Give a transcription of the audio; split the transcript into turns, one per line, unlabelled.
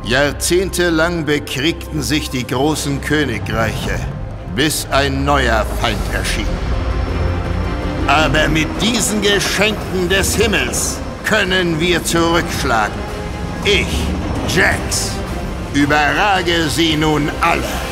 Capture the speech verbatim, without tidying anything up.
Jahrzehntelang bekriegten sich die großen Königreiche, bis ein neuer Feind erschien. Aber mit diesen Geschenken des Himmels können wir zurückschlagen. Ich, Jax, überrage sie nun alle.